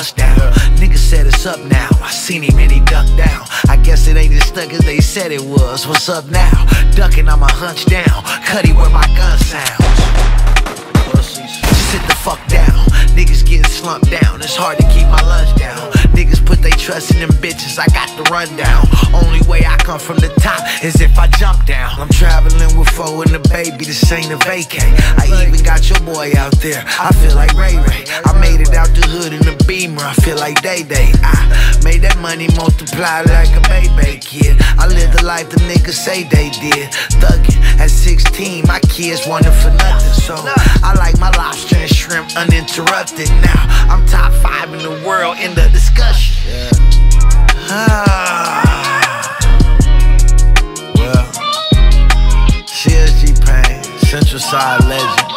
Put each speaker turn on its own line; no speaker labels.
bust down. Niggas said it's up now, I seen him and he ducked down. I guess it ain't as stuck as they said it was. What's up now? Ducking, I'ma hunch down. Cuddy where my gun sounds. Just sit the fuck down. Niggas getting slumped down. It's hard to keep my lunch down. Niggas put they trust in them bitches. I got the rundown. Only way I come from the top is if I jump down. I'm traveling with foe and the baby. This ain't a vacay. I even got your boy out there. I feel like Ray Ray. I made it out the hood in the Beamer. I feel like Day Day. I made that money multiply like a baby kid. I lived the life the niggas say they did. Thuggin' at 16, my kids wanted for nothing. So I like my lobster and shrimp uninterrupted. Now I'm top 5 in the world in the discussion. Well, CSG Pain, Central Side legend.